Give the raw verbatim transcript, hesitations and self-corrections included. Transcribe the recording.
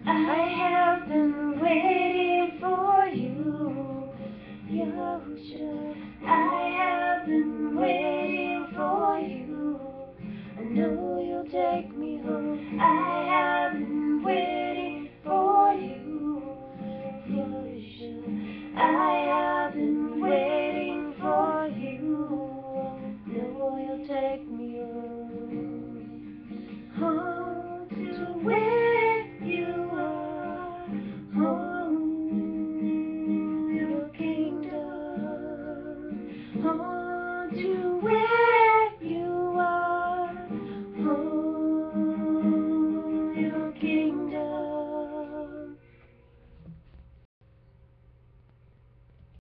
I have been waiting for you, Yahusha. I have been waiting for you. I know you'll take me home. I have been waiting for you, Yahusha. I have been waiting for you. I know you'll take me home. Home to where you are. Home, your kingdom. Home to where